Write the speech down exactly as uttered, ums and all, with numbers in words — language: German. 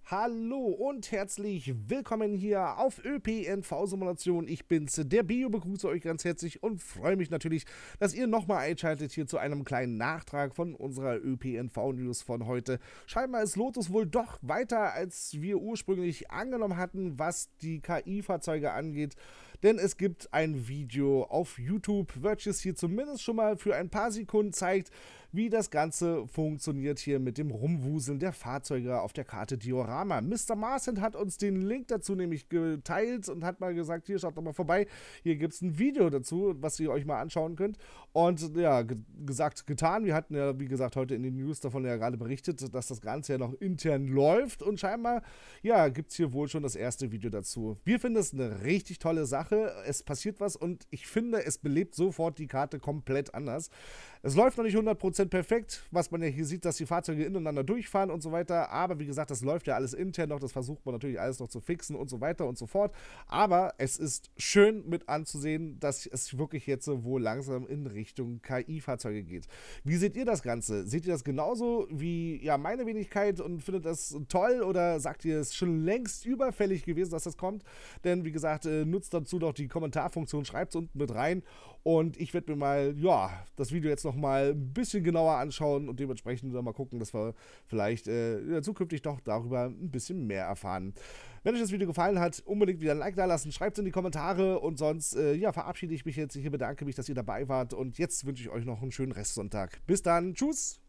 Hallo und herzlich willkommen hier auf ÖPNV-Simulation. Ich bin's, der Bio, begrüße euch ganz herzlich und freue mich natürlich, dass ihr nochmal einschaltet hier zu einem kleinen Nachtrag von unserer ÖPNV-News von heute. Scheinbar ist Lotus wohl doch weiter, als wir ursprünglich angenommen hatten, was die K I-Fahrzeuge angeht. Denn es gibt ein Video auf YouTube, welches hier zumindest schon mal für ein paar Sekunden zeigt, wie das Ganze funktioniert hier mit dem Rumwuseln der Fahrzeuge auf der Karte Diorama. Mister Marcent hat uns den Link dazu nämlich geteilt und hat mal gesagt, hier schaut doch mal vorbei, hier gibt es ein Video dazu, was ihr euch mal anschauen könnt. Und ja, ge gesagt, getan. Wir hatten ja, wie gesagt, heute in den News davon ja gerade berichtet, dass das Ganze ja noch intern läuft und scheinbar, ja, gibt es hier wohl schon das erste Video dazu. Wir finden es eine richtig tolle Sache. Es passiert was und ich finde, es belebt sofort die Karte komplett anders. Es läuft noch nicht hundert Prozent perfekt, was man ja hier sieht, dass die Fahrzeuge ineinander durchfahren und so weiter, aber wie gesagt, das läuft ja alles intern noch, das versucht man natürlich alles noch zu fixen und so weiter und so fort, aber es ist schön mit anzusehen, dass es wirklich jetzt wohl langsam in Richtung K I-Fahrzeuge geht. Wie seht ihr das Ganze? Seht ihr das genauso wie ja, meine Wenigkeit und findet das toll oder sagt ihr, es ist schon längst überfällig gewesen, dass das kommt? Denn wie gesagt, nutzt dazu doch die Kommentarfunktion, schreibt es unten mit rein und ich werde mir mal, ja, das Video jetzt noch mal ein bisschen genauer anschauen und dementsprechend dann mal gucken, dass wir vielleicht äh, zukünftig doch darüber ein bisschen mehr erfahren. Wenn euch das Video gefallen hat, unbedingt wieder ein Like da lassen, schreibt es in die Kommentare und sonst äh, ja, verabschiede ich mich jetzt. Ich bedanke mich, dass ihr dabei wart und jetzt wünsche ich euch noch einen schönen Restsonntag. Bis dann, tschüss!